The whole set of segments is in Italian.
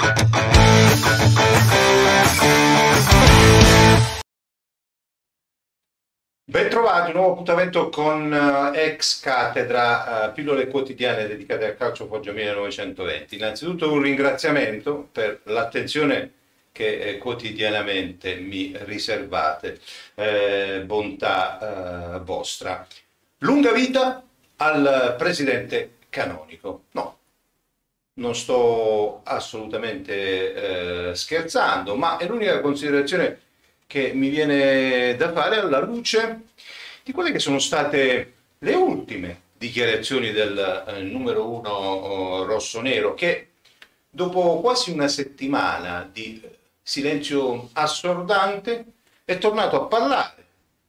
Bentrovati, un nuovo appuntamento con Ex Cattedra, pillole quotidiane dedicate al calcio Foggia 1920. Innanzitutto un ringraziamento per l'attenzione che quotidianamente mi riservate, bontà vostra. Lunga vita al presidente canonico. No, non sto assolutamente scherzando, ma è l'unica considerazione che mi viene da fare alla luce di quelle che sono state le ultime dichiarazioni del numero uno rossonero, che dopo quasi una settimana di silenzio assordante è tornato a parlare.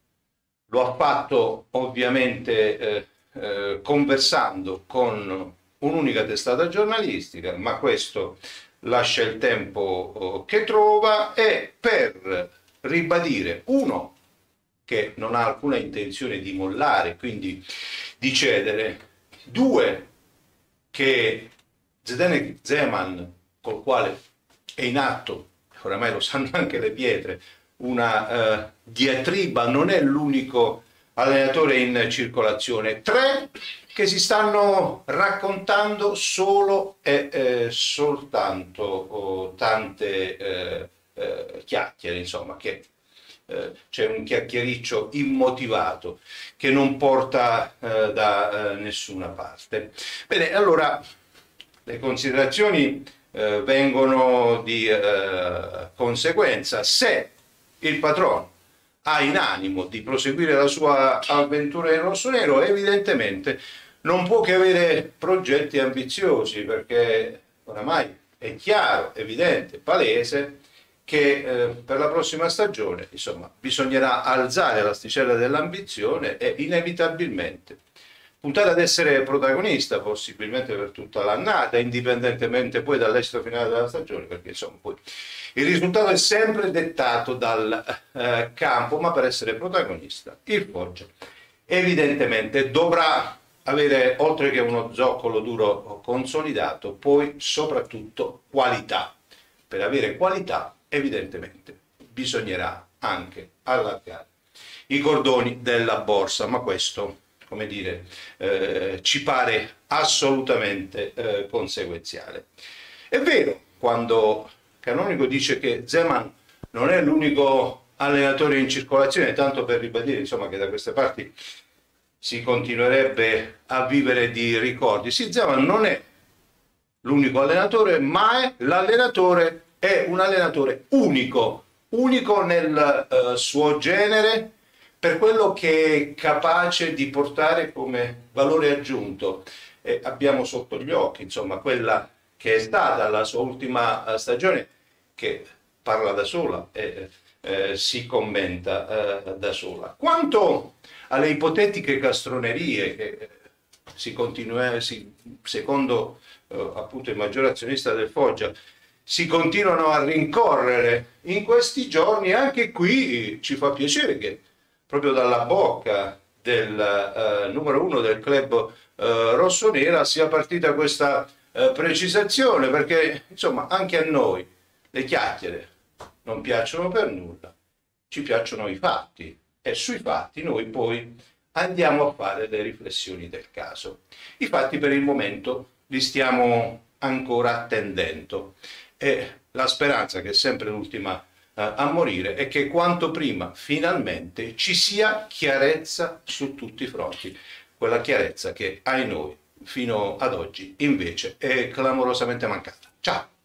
Lo ha fatto ovviamente conversando con un'unica testata giornalistica, ma questo lascia il tempo che trova, e per ribadire, uno, che non ha alcuna intenzione di mollare, quindi di cedere; due, che Zdeněk Zeman, col quale è in atto, oramai lo sanno anche le pietre, una diatriba, non è l'unico allenatore in circolazione; tre, che si stanno raccontando solo e soltanto tante chiacchiere, insomma, che c'è un chiacchiericcio immotivato che non porta da nessuna parte. Bene, allora le considerazioni vengono di conseguenza. Se il patrono ha in animo di proseguire la sua avventura in rossonero, evidentemente non può che avere progetti ambiziosi, perché oramai è chiaro, evidente, palese che per la prossima stagione, insomma, bisognerà alzare l'asticella dell'ambizione e inevitabilmente puntare ad essere protagonista, possibilmente per tutta l'annata, indipendentemente poi dall'esito finale della stagione, perché insomma poi il risultato è sempre dettato dal campo, ma per essere protagonista il Foggia evidentemente dovrà avere, oltre che uno zoccolo duro consolidato, poi soprattutto qualità. Per avere qualità evidentemente bisognerà anche allargare i cordoni della borsa, ma questo, come dire, ci pare assolutamente conseguenziale. È vero quando Canonico dice che Zeman non è l'unico allenatore in circolazione, tanto per ribadire, insomma, che da queste parti si continuerebbe a vivere di ricordi. Sì, Zeman non è l'unico allenatore, ma è un allenatore unico nel suo genere, per quello che è capace di portare come valore aggiunto. E abbiamo sotto gli occhi, insomma, quella che è stata la sua ultima stagione, che parla da sola e si commenta da sola. Quanto alle ipotetiche castronerie che secondo appunto il maggiore azionista del Foggia si continuano a rincorrere in questi giorni, anche qui ci fa piacere che proprio dalla bocca del numero uno del club rossonera sia partita questa precisazione, perché insomma anche a noi le chiacchiere non piacciono per nulla, ci piacciono i fatti, e sui fatti noi poi andiamo a fare le riflessioni del caso. I fatti per il momento li stiamo ancora attendendo, e la speranza, che è sempre l'ultima a morire, è che quanto prima finalmente ci sia chiarezza su tutti i fronti, quella chiarezza che ai noi fino ad oggi invece è clamorosamente mancata. Ciao!